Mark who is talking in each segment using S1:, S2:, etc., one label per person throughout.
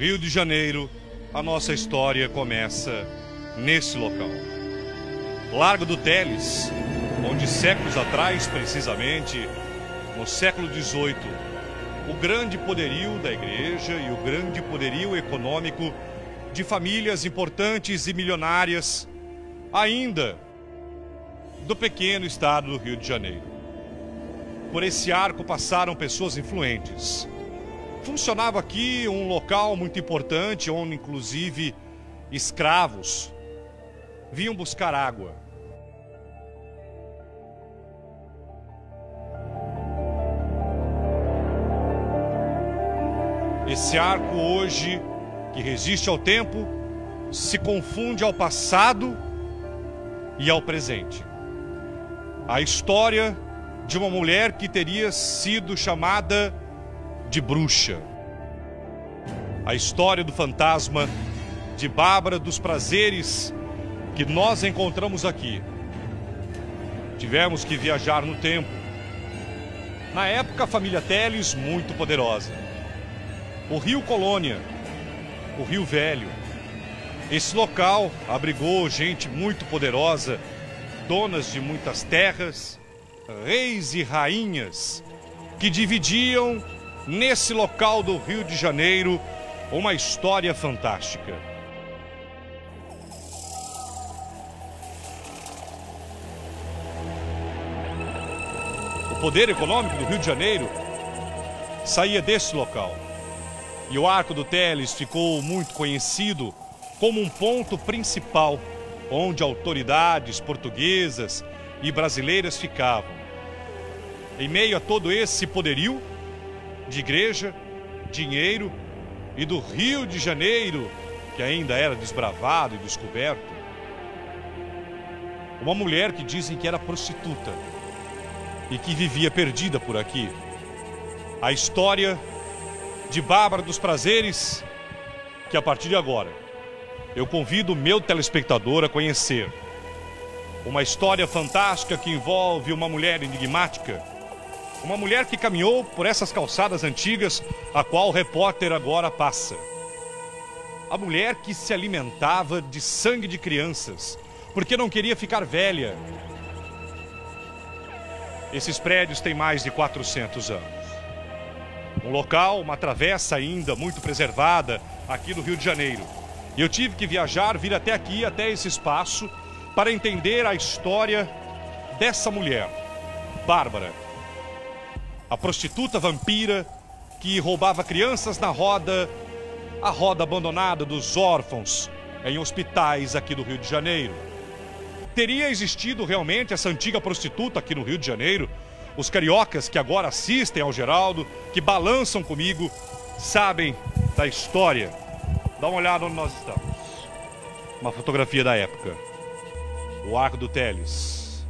S1: Rio de Janeiro, a nossa história começa nesse local. Largo do Teles, onde séculos atrás, precisamente, no século XVIII, o grande poderio da igreja e o grande poderio econômico de famílias importantes e milionárias, ainda do pequeno estado do Rio de Janeiro. Por esse arco passaram pessoas influentes. Funcionava aqui um local muito importante, onde inclusive escravos vinham buscar água. Esse arco hoje, que resiste ao tempo, se confunde ao passado e ao presente. A história de uma mulher que teria sido chamada de bruxa. A história do fantasma de Bárbara dos Prazeres que nós encontramos aqui. Tivemos que viajar no tempo. Na época, a família Teles, muito poderosa. O Rio Colônia, o Rio Velho. Esse local abrigou gente muito poderosa, donas de muitas terras, reis e rainhas, que dividiam nesse local do Rio de Janeiro uma história fantástica. O poder econômico do Rio de Janeiro saía desse local. E o Arco do Teles ficou muito conhecido como um ponto principal onde autoridades portuguesas e brasileiras ficavam. Em meio a todo esse poderio de igreja, dinheiro e do Rio de Janeiro, que ainda era desbravado e descoberto, uma mulher que dizem que era prostituta e que vivia perdida por aqui. A história de Bárbara dos Prazeres, que a partir de agora eu convido o meu telespectador a conhecer. Uma história fantástica que envolve uma mulher enigmática, uma mulher que caminhou por essas calçadas antigas, a qual o repórter agora passa. A mulher que se alimentava de sangue de crianças, porque não queria ficar velha. Esses prédios têm mais de 400 anos. Um local, uma travessa ainda muito preservada aqui no Rio de Janeiro. E eu tive que viajar, vir até aqui, até esse espaço, para entender a história dessa mulher, Bárbara. A prostituta vampira que roubava crianças na roda, a roda abandonada dos órfãos em hospitais aqui do Rio de Janeiro. Teria existido realmente essa antiga prostituta aqui no Rio de Janeiro? Os cariocas que agora assistem ao Geraldo, que balançam comigo, sabem da história. Dá uma olhada onde nós estamos. Uma fotografia da época. O Arco do Teles.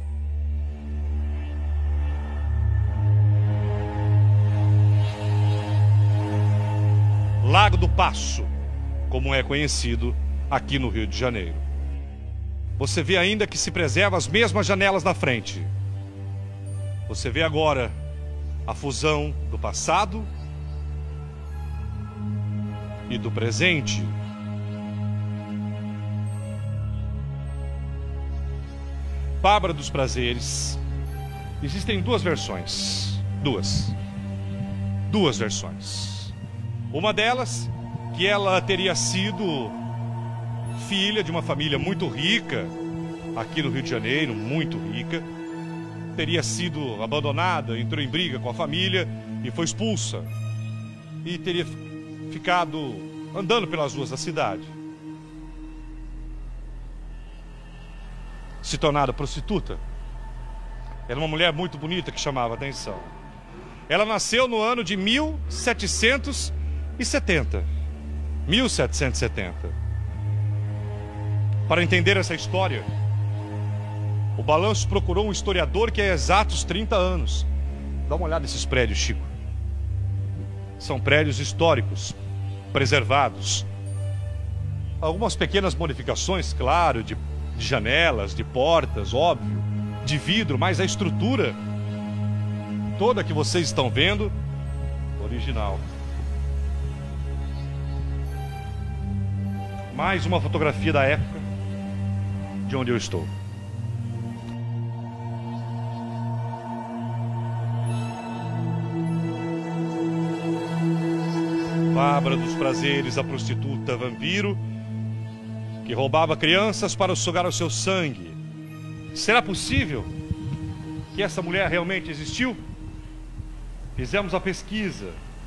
S1: Lago do Passo, como é conhecido aqui no Rio de Janeiro. Você vê ainda que se preserva as mesmas janelas na frente. Você vê agora a fusão do passado e do presente. Bárbara dos Prazeres. Existem duas versões. Duas versões. Uma delas, que ela teria sido filha de uma família muito rica, aqui no Rio de Janeiro, muito rica. Teria sido abandonada, entrou em briga com a família e foi expulsa. E teria ficado andando pelas ruas da cidade. Se tornada prostituta. Era uma mulher muito bonita que chamava a atenção. Ela nasceu no ano de 1770. 1770. Para entender essa história, o Balanço procurou um historiador que há exatos 30 anos. Dá uma olhada nesses prédios, Chico. São prédios históricos, preservados. Algumas pequenas modificações, claro, de janelas, de portas, óbvio, de vidro, mas a estrutura toda que vocês estão vendo, original. Mais uma fotografia da época de onde eu estou. Bárbara dos Prazeres, a prostituta vampiro que roubava crianças para sugar o seu sangue. Será possível que essa mulher realmente existiu? Fizemos a pesquisa.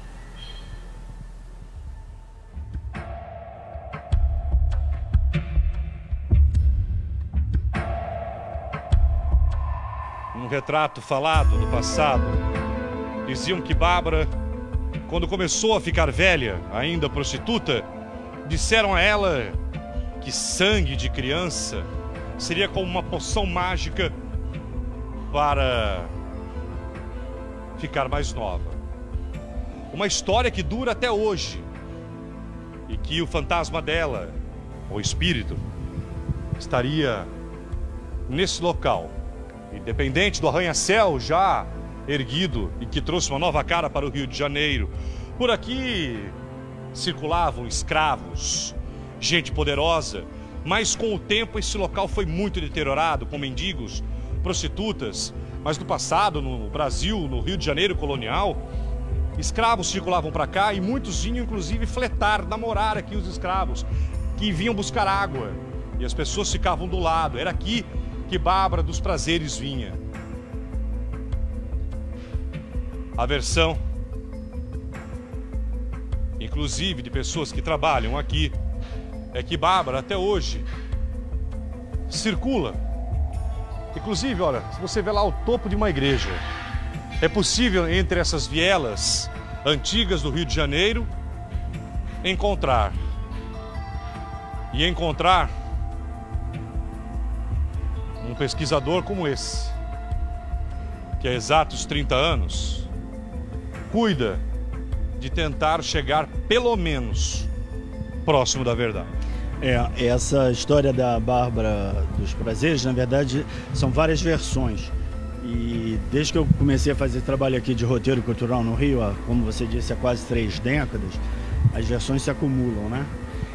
S1: Um retrato falado do passado. Diziam que Bárbara, quando começou a ficar velha, ainda prostituta, disseram a ela que sangue de criança seria como uma poção mágica para ficar mais nova. Uma história que dura até hoje e que o fantasma dela, o espírito, estaria nesse local, independente do arranha-céu já erguido e que trouxe uma nova cara para o Rio de Janeiro. Por aqui circulavam escravos, gente poderosa, mas com o tempo esse local foi muito deteriorado, com mendigos, prostitutas. Mas no passado, no Brasil, no Rio de Janeiro colonial, escravos circulavam para cá e muitos vinham inclusive fletar, namorar aqui os escravos, que vinham buscar água e as pessoas ficavam do lado. Era aqui que Bárbara dos Prazeres vinha. A versão, inclusive de pessoas que trabalham aqui, é que Bárbara até hoje circula. Inclusive, olha, se você vê lá o topo de uma igreja, é possível entre essas vielas antigas do Rio de Janeiro encontrar um pesquisador como esse, que há exatos 30 anos cuida de tentar chegar pelo menos próximo da verdade.
S2: Essa história da Bárbara dos Prazeres, na verdade, são várias versões. E desde que eu comecei a fazer trabalho aqui de roteiro cultural no Rio, como você disse, há quase 3 décadas, as versões se acumulam, né?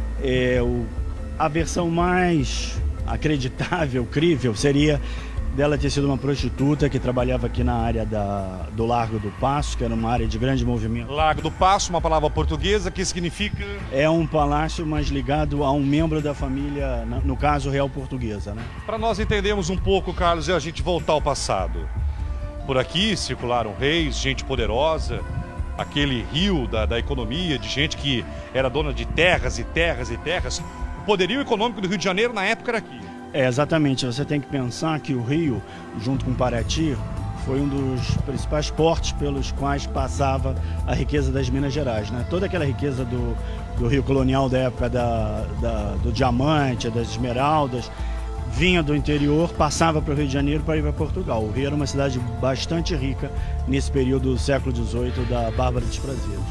S2: A versão mais acreditável, crível, seria dela ter sido uma prostituta que trabalhava aqui na área do Largo do Paço, que era uma área de grande movimento.
S1: Largo do Paço, uma palavra portuguesa que significa...
S2: É um palácio, mas ligado a um membro da família, no caso, real portuguesa, né?
S1: Para nós entendermos um pouco, Carlos, e a gente voltar ao passado. Por aqui circularam reis, gente poderosa, aquele rio da economia, de gente que era dona de terras e terras e terras. O poderio econômico do Rio de Janeiro na época era aqui.
S2: Exatamente, você tem que pensar que o Rio, junto com Paraty, foi um dos principais portos pelos quais passava a riqueza das Minas Gerais, né? Toda aquela riqueza do Rio colonial da época do diamante, das esmeraldas, vinha do interior, passava para o Rio de Janeiro para ir para Portugal. O Rio era uma cidade bastante rica nesse período do século XVIII da Bárbara dos Prazeres.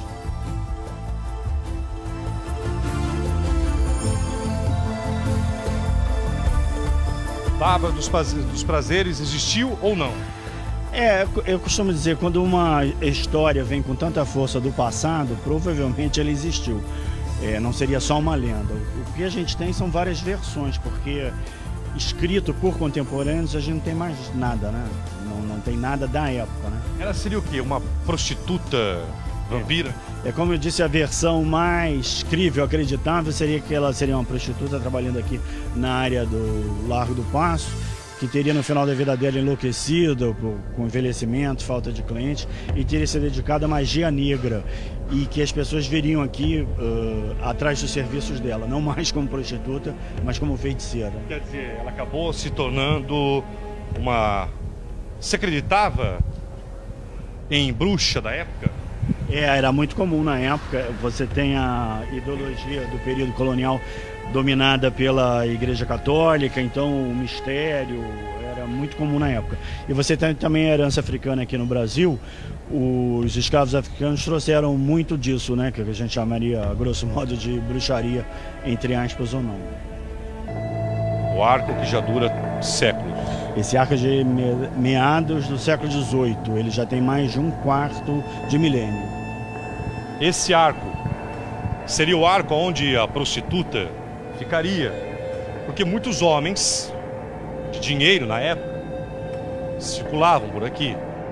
S1: Bárbara dos Prazeres existiu ou não?
S2: Eu costumo dizer, quando uma história vem com tanta força do passado, provavelmente ela existiu. Não seria só uma lenda. O que a gente tem são várias versões, porque escrito por contemporâneos a gente não tem mais nada, né? Não tem nada da época, né?
S1: Ela seria o quê? Uma prostituta vampira?
S2: Como eu disse, a versão mais crível, acreditável, seria que ela seria uma prostituta trabalhando aqui na área do Largo do Paço, que teria no final da vida dela enlouquecido com envelhecimento, falta de clientes, e teria se dedicado à magia negra, e que as pessoas viriam aqui atrás dos serviços dela, não mais como prostituta, mas como feiticeira.
S1: Quer dizer, ela acabou se tornando uma... Se acreditava em bruxa da época?
S2: Era muito comum na época. Você tem a ideologia do período colonial dominada pela Igreja Católica, então o mistério era muito comum na época. E você tem também a herança africana aqui no Brasil. Os escravos africanos trouxeram muito disso, né, que a gente chamaria, a grosso modo, de bruxaria, entre aspas ou não.
S1: O arco que já dura séculos.
S2: Esse arco é de meados do século XVIII, ele já tem mais de 1/4 de milênio.
S1: Esse arco seria o arco onde a prostituta ficaria. Porque muitos homens de dinheiro na época circulavam por aqui.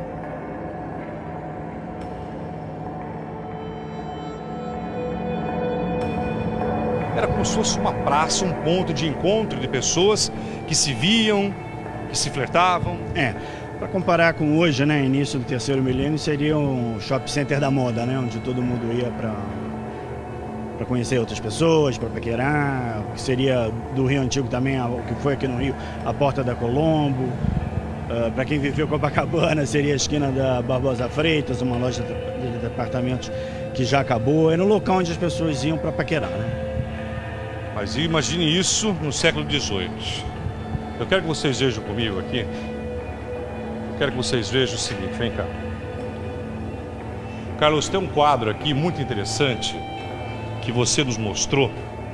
S1: Era como se fosse uma praça, um ponto de encontro de pessoas que se viam, que se flertavam.
S2: Para comparar com hoje, né, início do terceiro milênio, seria um shopping center da moda, né, onde todo mundo ia para conhecer outras pessoas, para paquerar, o que seria do Rio Antigo também, o que foi aqui no Rio, a Porta da Colombo. Para quem viveu Copacabana, seria a esquina da Barbosa Freitas, uma loja de departamentos que já acabou. Era um local onde as pessoas iam para paquerar, né?
S1: Mas imagine isso no século XVIII. Eu quero que vocês vejam comigo aqui. Eu quero que vocês vejam o seguinte, vem cá. Carlos, tem um quadro aqui muito interessante que você nos mostrou.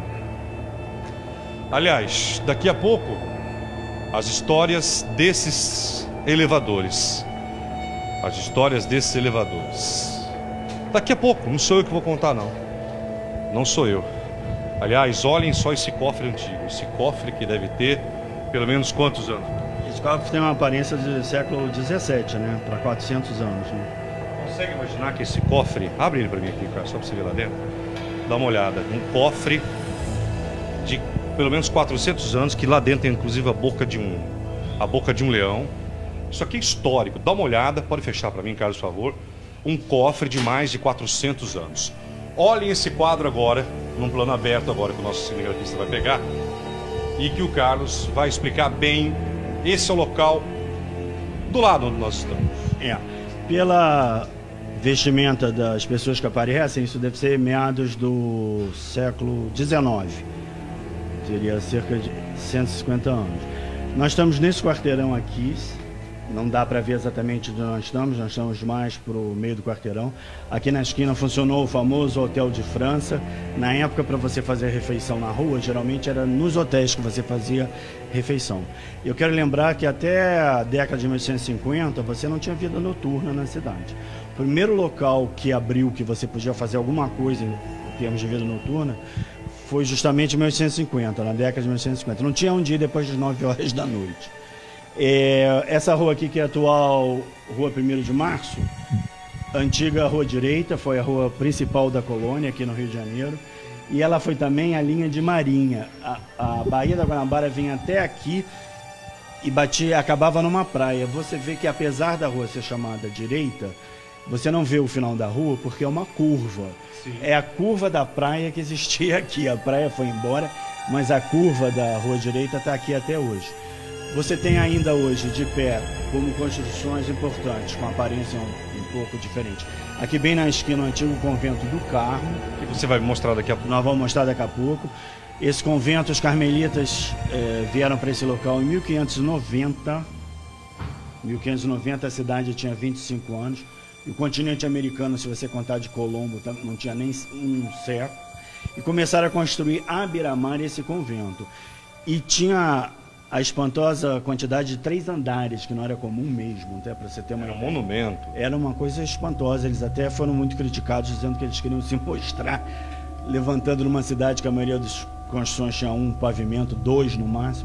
S1: Aliás, daqui a pouco, as histórias desses elevadores. As histórias desses elevadores. Daqui a pouco, não sou eu que vou contar, não. Não sou eu. Aliás, olhem só esse cofre antigo. Esse cofre que deve ter pelo menos quantos anos?
S2: Esse cofre tem uma aparência do século XVII, né? Para 400 anos, né?
S1: Consegue imaginar que esse cofre... Abre ele para mim aqui, cara, só para você ver lá dentro. Dá uma olhada. Um cofre de pelo menos 400 anos, que lá dentro tem inclusive a boca de um leão. Isso aqui é histórico. Dá uma olhada. Pode fechar para mim, Carlos, por favor. Um cofre de mais de 400 anos. Olhem esse quadro agora, num plano aberto agora, que o nosso cinegrafista vai pegar, e que o Carlos vai explicar bem. Esse é o local do lado onde nós estamos.
S2: Pela vestimenta das pessoas que aparecem, isso deve ser meados do século XIX. Seria cerca de 150 anos. Nós estamos nesse quarteirão aqui. Não dá para ver exatamente onde nós estamos mais para o meio do quarteirão. Aqui na esquina funcionou o famoso Hotel de França. Na época, para você fazer refeição na rua, geralmente era nos hotéis que você fazia refeição. Eu quero lembrar que até a década de 1950 você não tinha vida noturna na cidade. O primeiro local que abriu que você podia fazer alguma coisa em termos de vida noturna foi justamente em 1950, na década de 1950. Não tinha um dia depois das 9 horas da noite. Essa rua aqui, que é a atual Rua 1º de Março, antiga Rua Direita, foi a rua principal da colônia aqui no Rio de Janeiro, e ela foi também a linha de Marinha. A Baía da Guanabara vinha até aqui e acabava numa praia. Você vê que apesar da rua ser chamada Direita, você não vê o final da rua porque é uma curva. Sim. É a curva da praia que existia aqui. A praia foi embora, mas a curva da Rua Direita está aqui até hoje. Você tem ainda hoje de pé como construções importantes, com aparência um pouco diferente. Aqui bem na esquina, o antigo convento do Carmo.
S1: Que você vai mostrar daqui a pouco.
S2: Nós vamos mostrar daqui a pouco. Esse convento, os carmelitas vieram para esse local em 1590. 1590 a cidade tinha 25 anos. E o continente americano, se você contar de Colombo, não tinha nem um século. E começaram a construir à beira-mar esse convento. E tinha a espantosa quantidade de 3 andares, que não era comum mesmo, até para você ter uma ideia.
S1: Era um monumento.
S2: Era uma coisa espantosa. Eles até foram muito criticados, dizendo que eles queriam se mostrar, levantando numa cidade que a maioria das construções tinha um pavimento, 2 no máximo,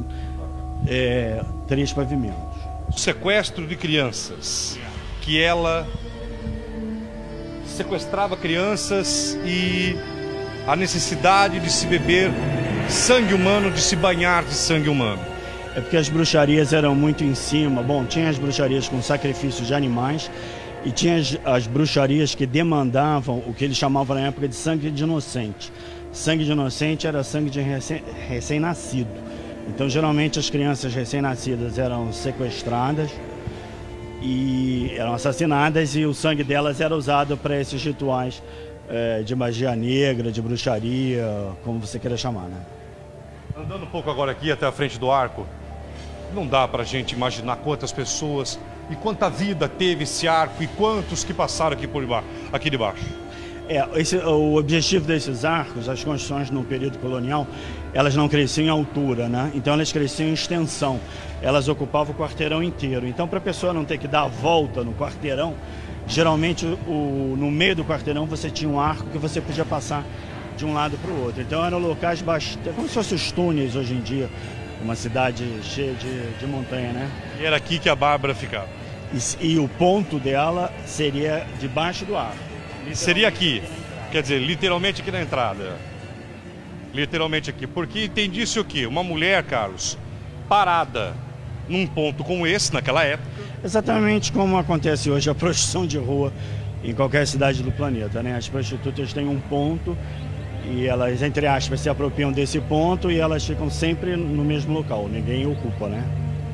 S2: 3 pavimentos.
S1: O sequestro de crianças, que ela sequestrava crianças e a necessidade de se beber sangue humano, de se banhar de sangue humano.
S2: É porque as bruxarias eram muito em cima. Bom, tinha as bruxarias com sacrifícios de animais e tinha as bruxarias que demandavam o que eles chamavam na época de sangue de inocente. Sangue de inocente era sangue de recém-nascido. Então, geralmente, as crianças recém-nascidas eram sequestradas e eram assassinadas, e o sangue delas era usado para esses rituais de magia negra, de bruxaria, como você queira chamar, né?
S1: Andando um pouco agora aqui até a frente do arco, não dá para a gente imaginar quantas pessoas e quanta vida teve esse arco e quantos que passaram aqui debaixo.
S2: O objetivo desses arcos, as construções no período colonial, elas não cresciam em altura, né? Então elas cresciam em extensão. Elas ocupavam o quarteirão inteiro. Então, para a pessoa não ter que dar a volta no quarteirão, geralmente no meio do quarteirão você tinha um arco que você podia passar de um lado para o outro. Então eram locais bastante, como se fossem os túneis hoje em dia, uma cidade cheia de montanha, né?
S1: E era aqui que a Bárbara ficava?
S2: E o ponto dela seria debaixo do arco.
S1: Seria aqui, quer dizer, literalmente aqui na entrada. Literalmente aqui, porque entendisse o quê? Uma mulher, Carlos, parada num ponto como esse, naquela época.
S2: Exatamente como acontece hoje a prostituição de rua em qualquer cidade do planeta, né? As prostitutas têm um ponto e elas, entre aspas, se apropriam desse ponto e elas ficam sempre no mesmo local, ninguém ocupa, né?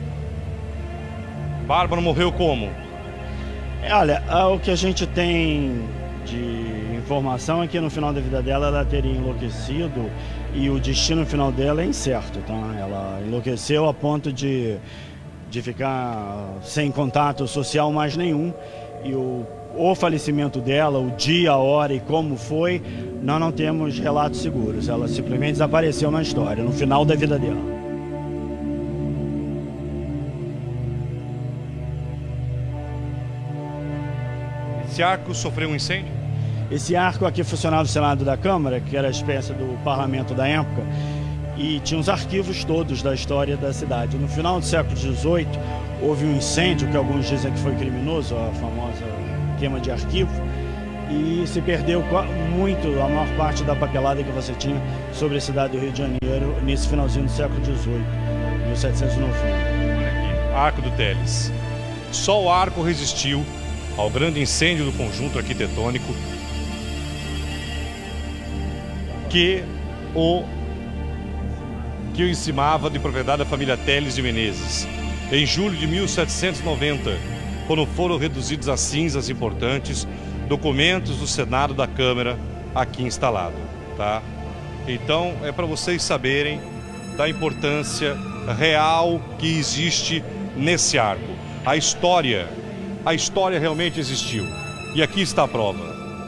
S1: Bárbara morreu como?
S2: Olha, o que a gente tem de informação é que no final da vida dela ela teria enlouquecido e o destino final dela é incerto, tá? Ela enlouqueceu a ponto de ficar sem contato social mais nenhum e o falecimento dela, o dia, a hora e como foi, nós não temos relatos seguros. Ela simplesmente desapareceu na história, no final da vida dela.
S1: Esse arco sofreu um incêndio?
S2: Esse arco aqui funcionava no Senado da Câmara, que era a espécie do parlamento da época, e tinha os arquivos todos da história da cidade. No final do século XVIII, houve um incêndio, que alguns dizem que foi criminoso, a famosa queima de arquivo, e se perdeu muito, a maior parte da papelada que você tinha sobre a cidade do Rio de Janeiro nesse finalzinho do século XVIII, 1790.
S1: Olha aqui, Arco do Teles. Só o arco resistiu ao grande incêndio do conjunto arquitetônico que o encimava de propriedade da família Teles de Menezes. Em julho de 1790, quando foram reduzidos a cinzas importantes documentos do Senado da Câmara aqui instalado, tá? Então é para vocês saberem da importância real que existe nesse arco. A história realmente existiu. E aqui está a prova.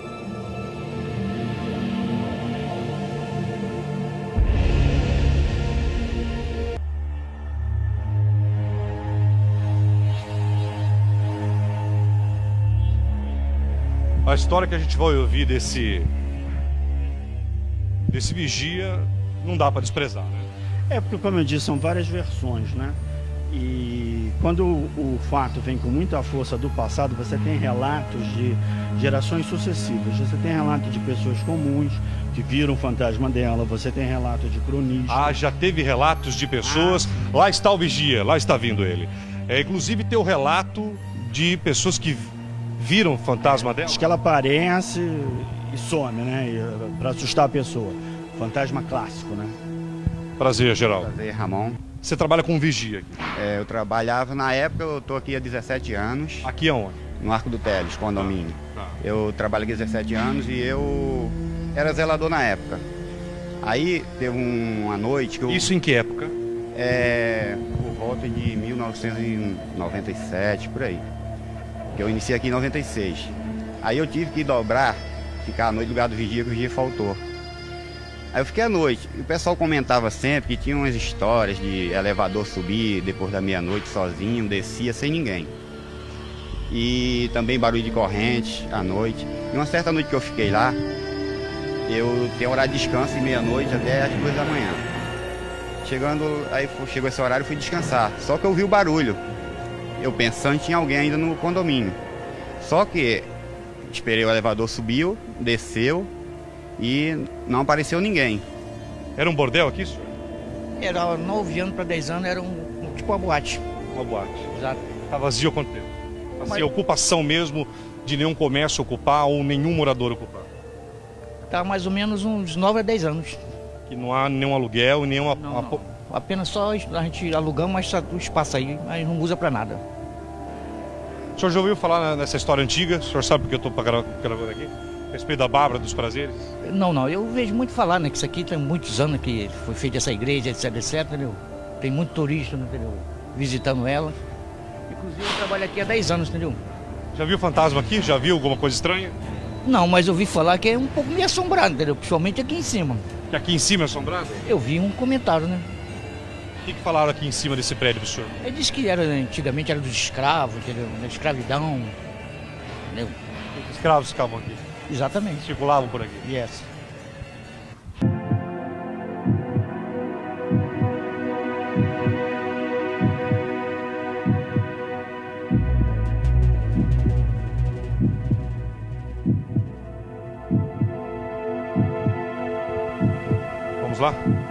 S1: A história que a gente vai ouvir desse vigia não dá para desprezar, né?
S2: É porque, como eu disse, são várias versões, né? E quando o fato vem com muita força do passado, você tem relatos de gerações sucessivas. Você tem relato de pessoas comuns que viram o fantasma dela, você tem relato de cronistas.
S1: Ah, já teve relatos de pessoas. Lá está o vigia, lá está vindo ele. Inclusive tem o relato de pessoas que viram o fantasma dela.
S2: Diz que ela aparece e some, né? Para assustar a pessoa. Fantasma clássico, né?
S1: Prazer, Geraldo.
S3: Prazer, Ramon.
S1: Você trabalha com vigia aqui?
S3: Eu trabalhava, na época, eu estou aqui há 17 anos.
S1: Aqui aonde?
S3: No Arco do Teles, condomínio.
S1: Tá.
S3: Eu trabalho aqui há 17 anos e eu era zelador na época. Aí teve uma noite que eu...
S1: Isso em que época?
S3: Por volta de 1997, por aí. Que eu iniciei aqui em 96. Aí eu tive que ficar à noite no lugar do vigia, que o vigia faltou. Aí eu fiquei à noite, e o pessoal comentava sempre que tinha umas histórias de elevador subir depois da meia-noite sozinho, descia sem ninguém. E também barulho de corrente à noite. E uma certa noite que eu fiquei lá, eu tenho horário de descanso de meia-noite até às 2 da manhã. Chegou esse horário e fui descansar. Só que eu vi o barulho. Eu pensando que tinha alguém ainda no condomínio. Só que esperei o elevador subiu, desceu e não apareceu ninguém.
S1: Era um bordel aqui, senhor?
S4: Era 9 anos para 10 anos, era tipo uma boate.
S1: Uma boate.
S4: Exato.
S1: Tá vazio há quanto tempo? Assim, ocupação mesmo de nenhum comércio ocupar ou nenhum morador ocupar?
S4: Tá mais ou menos uns 9 a 10 anos.
S1: Que não há nenhum aluguel, nenhuma...
S4: Não. Apenas só a gente alugamos, mas o espaço aí, mas não usa para nada.
S1: O senhor já ouviu falar nessa história antiga? O senhor sabe porque eu estou gravando aqui? A respeito da Bárbara dos Prazeres?
S4: Não, eu vejo muito falar, né? Que isso aqui tem muitos anos que foi feita essa igreja, etc, entendeu? Tem muito turista, entendeu? Visitando ela. Inclusive eu trabalho aqui há 10 anos, entendeu?
S1: Já viu fantasma aqui? Já viu alguma coisa estranha?
S4: Não, mas eu ouvi falar que é um pouco meio assombrado, entendeu? Principalmente aqui em cima.
S1: Que aqui em cima é assombrado?
S4: Eu vi um comentário, né?
S1: O que falaram aqui em cima desse prédio, professor?
S4: Ele disse que antigamente era dos escravos, entendeu? Da escravidão, entendeu?
S1: Os escravos ficavam aqui?
S4: Exatamente.
S1: Circulavam por aqui?
S4: Yes.
S1: lá?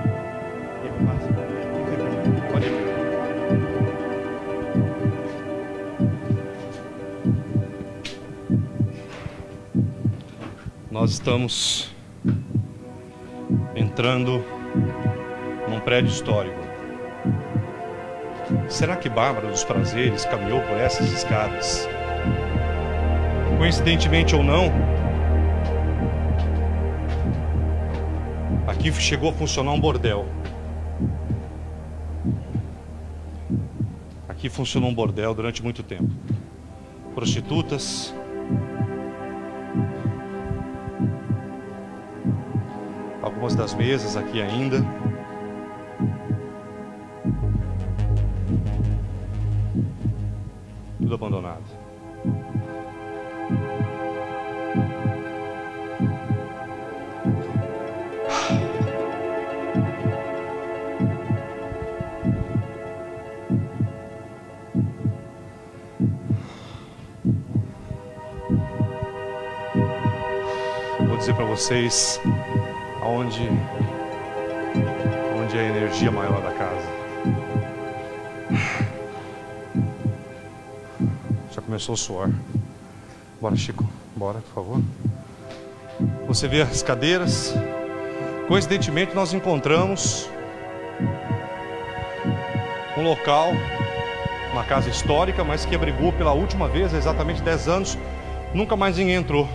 S1: Pode ir. Nós estamos entrando num prédio histórico. Será que Bárbara dos Prazeres caminhou por essas escadas? Coincidentemente ou não, aqui chegou a funcionar um bordel. Aqui funcionou um bordel durante muito tempo. Prostitutas, algumas das mesas aqui ainda. Tudo abandonado. Vou dizer para vocês onde é a energia maior da casa. Já começou o suor. Bora, Chico. Bora, por favor. Você vê as cadeiras. Coincidentemente, nós encontramos um local, uma casa histórica, mas que abrigou pela última vez, há exatamente 10 anos. Nunca mais ninguém entrou.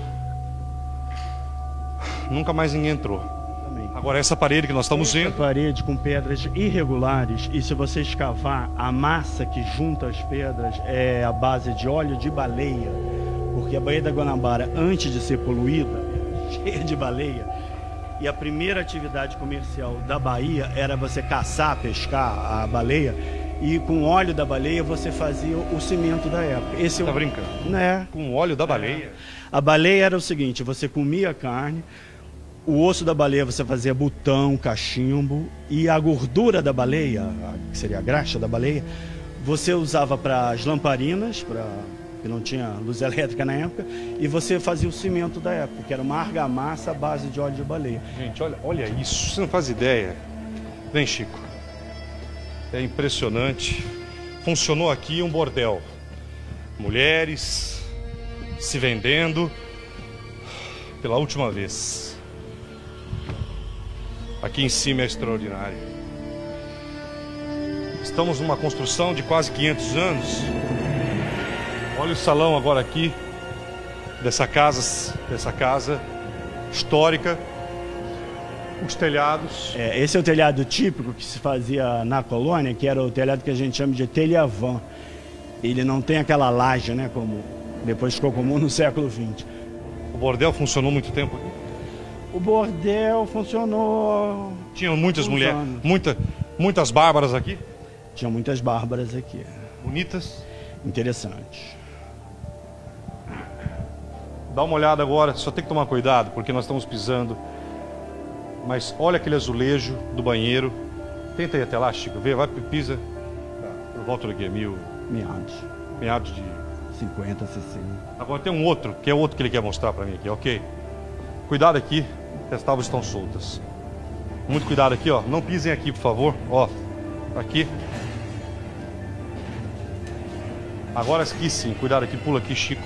S1: Nunca mais ninguém entrou. Agora essa parede que nós estamos vendo.
S2: Essa parede com pedras irregulares, e se você escavar, a massa que junta as pedras é a base de óleo de baleia, porque a Baía da Guanabara, antes de ser poluída, era cheia de baleia, e a primeira atividade comercial da Bahia era você caçar, pescar a baleia, e com o óleo da baleia você fazia o cimento da época. Esse
S1: Tá brincando?
S2: Né?
S1: Com o óleo da baleia?
S2: A baleia era o seguinte, você comia carne, o osso da baleia você fazia botão, cachimbo, e a gordura da baleia, que seria a graxa da baleia, você usava para as lamparinas, que não tinha luz elétrica na época, e você fazia o cimento da época, que era uma argamassa à base de óleo de baleia.
S1: Gente, olha isso, você não faz ideia. Vem, Chico. É impressionante. Funcionou aqui um bordel. Mulheres se vendendo pela última vez. Aqui em cima é extraordinário. Estamos numa construção de quase 500 anos. Olha o salão agora aqui dessa casa histórica. Os telhados.
S2: Esse é o telhado típico que se fazia na colônia, que era o telhado que a gente chama de telha-vã. Ele não tem aquela laje, né, como depois ficou comum no século XX.
S1: O bordel funcionou muito tempo aqui?
S2: O bordel funcionou...
S1: Tinham muitas mulheres, muitas bárbaras aqui?
S2: Tinha muitas bárbaras aqui.
S1: Bonitas?
S2: Interessante.
S1: Dá uma olhada agora, só tem que tomar cuidado, porque nós estamos pisando. Mas olha aquele azulejo do banheiro. Tenta ir até lá, Chico, vê, vai, pisa. Por volta daqui, meados de
S2: 50, 60.
S1: Agora tem um outro, que é o outro que ele quer mostrar pra mim aqui, ok? Cuidado aqui, as tábuas estão soltas. Muito cuidado aqui, ó. Não pisem aqui, por favor. Ó, aqui. Agora aqui sim, cuidado aqui, pula aqui, Chico.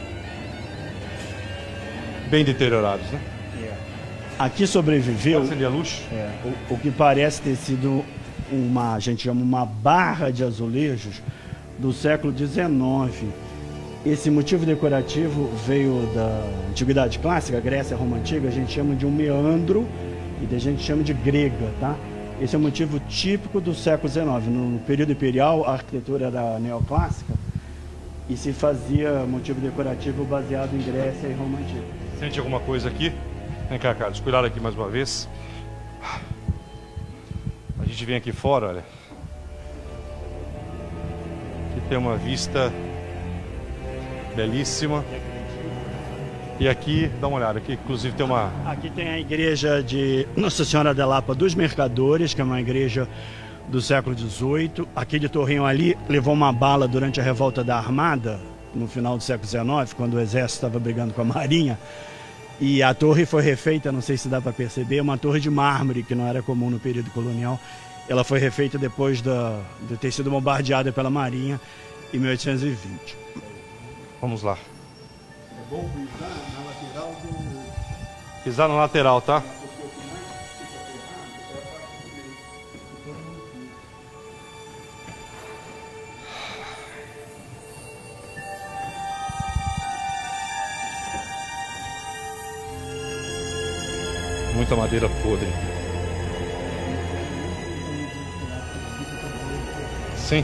S1: Bem deteriorados, né?
S2: Aqui sobreviveu
S1: luxo.
S2: O que parece ter sido a gente chama uma barra de azulejos do século XIX. Esse motivo decorativo veio da Antiguidade Clássica, Grécia, Roma Antiga, a gente chama de um meandro e a gente chama de grega, tá? Esse é um motivo típico do século XIX. No período imperial, a arquitetura era neoclássica e se fazia motivo decorativo baseado em Grécia e Roma Antiga.
S1: Sente alguma coisa aqui? Vem cá, Carlos, cuidado aqui mais uma vez. A gente vem aqui fora, olha. Aqui tem uma vista belíssima. E aqui, dá uma olhada, aqui inclusive tem uma...
S2: Aqui tem a igreja de Nossa Senhora da Lapa dos Mercadores, que é uma igreja do século XVIII. Aquele torreão ali levou uma bala durante a revolta da Armada, no final do século XIX, quando o exército estava brigando com a Marinha. E a torre foi refeita, não sei se dá para perceber, uma torre de mármore, que não era comum no período colonial. Ela foi refeita depois de ter sido bombardeada pela Marinha em 1820.
S1: Vamos lá.
S2: É bom pisar na lateral do...
S1: Pisar na lateral, tá? Muita madeira podre. Sim.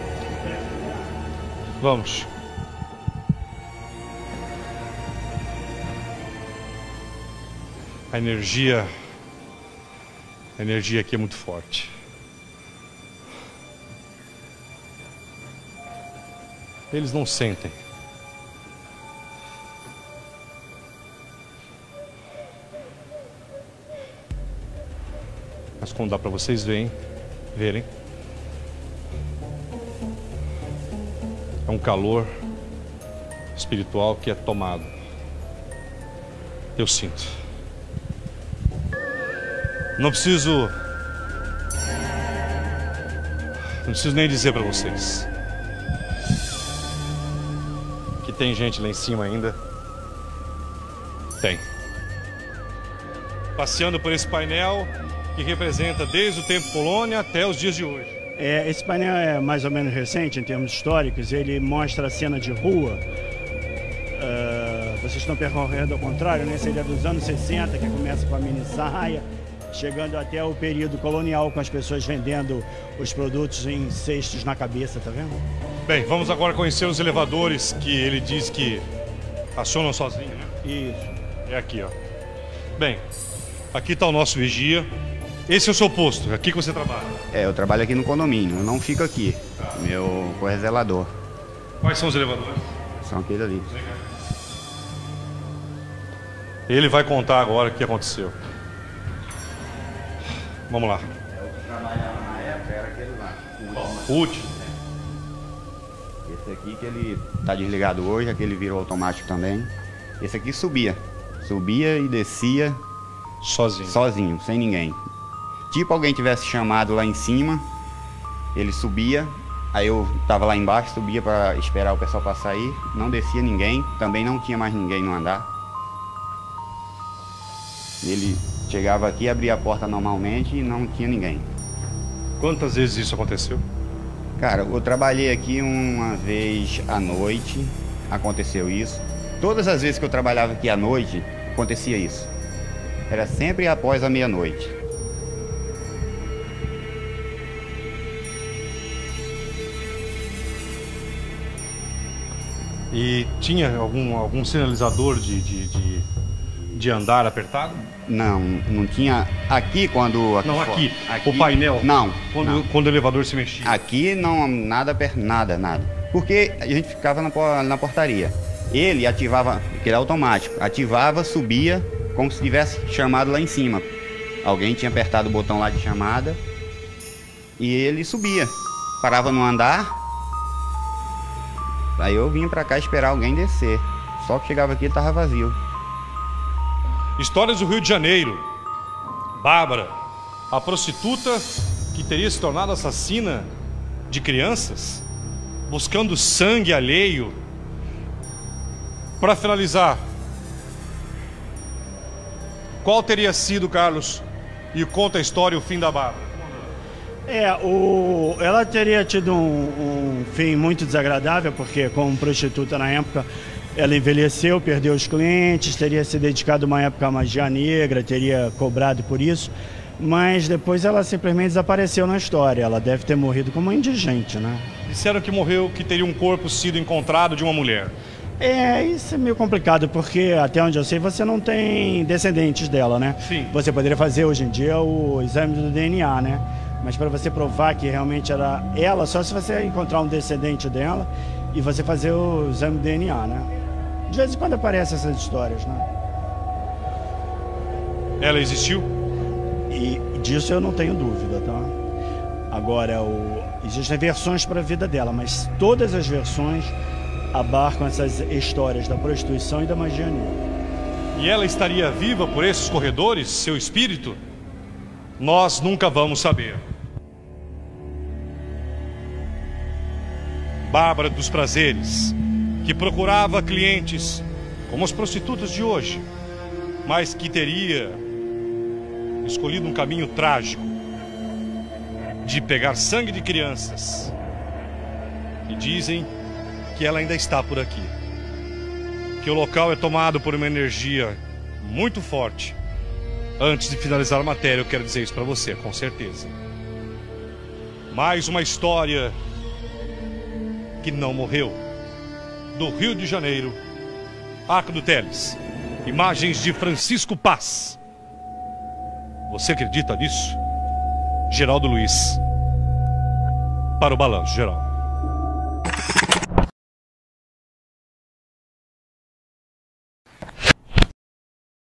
S1: Vamos. A energia aqui é muito forte. Eles não sentem. Mas como dá para vocês verem, é um calor espiritual que é tomado. Eu sinto. Não preciso nem dizer para vocês que tem gente lá em cima ainda. Tem. Passeando por esse painel que representa desde o tempo colônia até os dias de hoje.
S2: Esse painel é mais ou menos recente em termos históricos. Ele mostra a cena de rua. Vocês estão percorrendo ao contrário, né? Seria dos anos 60, que começa com a mini saia, chegando até o período colonial, com as pessoas vendendo os produtos em cestos na cabeça, tá vendo?
S1: Bem, vamos agora conhecer os elevadores que ele diz que acionam sozinho, né?
S2: Isso.
S1: É aqui, ó. Bem, aqui está o nosso vigia. Esse é o seu posto, é aqui que você trabalha?
S3: Eu trabalho aqui no condomínio, eu não fico aqui. Meu correzelador.
S1: Quais são os elevadores?
S3: São aqueles ali.
S1: Ele vai contar agora o que aconteceu. Vamos lá.
S3: Eu trabalhava na época, era aquele lá.
S1: O último.
S3: Esse aqui que ele tá desligado hoje, aquele virou automático também. Esse aqui subia. Subia e descia sozinho, sem ninguém. Tipo alguém tivesse chamado lá em cima, ele subia, aí eu tava lá embaixo, subia para esperar o pessoal para sair, não descia ninguém, também não tinha mais ninguém no andar. Ele chegava aqui, abria a porta normalmente e não tinha ninguém.
S1: Quantas vezes isso aconteceu?
S3: Cara, eu trabalhei aqui uma vez à noite, aconteceu isso. Todas as vezes que eu trabalhava aqui à noite, acontecia isso. Era sempre após a meia-noite.
S1: E tinha algum sinalizador de andar apertado?
S3: Não tinha. Aqui quando.
S1: Aqui, o painel.
S3: Não.
S1: Quando o elevador se mexia.
S3: Aqui não, nada. Porque a gente ficava na portaria. Ele ativava, que era automático, ativava, subia, como se tivesse chamado lá em cima. Alguém tinha apertado o botão lá de chamada e ele subia. Parava no andar. Aí eu vim pra cá esperar alguém descer. Só que chegava aqui e tava vazio.
S1: Histórias do Rio de Janeiro. Bárbara, a prostituta que teria se tornado assassina de crianças, buscando sangue alheio. Para finalizar, qual teria sido, Carlos, e conta a história, o fim da Bárbara?
S2: Ela teria tido um fim muito desagradável, porque como prostituta na época, ela envelheceu, perdeu os clientes, teria se dedicado uma época à magia negra, teria cobrado por isso, mas depois ela simplesmente desapareceu na história. Ela deve ter morrido como indigente, né?
S1: Disseram que morreu, que teria um corpo sido encontrado de uma mulher.
S2: Isso é meio complicado, porque até onde eu sei você não tem descendentes dela, né?
S1: Sim.
S2: Você poderia fazer hoje em dia o exame do DNA, né? Mas para você provar que realmente era ela, só se você encontrar um descendente dela e você fazer o exame do DNA, né? De vez em quando aparecem essas histórias, né?
S1: Ela existiu?
S2: E disso eu não tenho dúvida, tá? Agora, existem versões para a vida dela, mas todas as versões abarcam essas histórias da prostituição e da magia negra.
S1: e ela estaria viva por esses corredores, seu espírito? Nós nunca vamos saber. Bárbara dos Prazeres, que procurava clientes como as prostitutas de hoje, mas que teria escolhido um caminho trágico de pegar sangue de crianças. E dizem que ela ainda está por aqui, que o local é tomado por uma energia muito forte. Antes de finalizar a matéria, eu quero dizer isso para você, com certeza. Mais uma história que não morreu. Do Rio de Janeiro, Arco do Teles. Imagens de Francisco Paz. Você acredita nisso? Geraldo Luiz, para o Balanço Geral.